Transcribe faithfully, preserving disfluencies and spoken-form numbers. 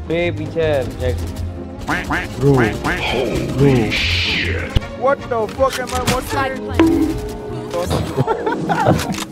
पे पीछे jet Bro, holy shit. What the fuck am I watching?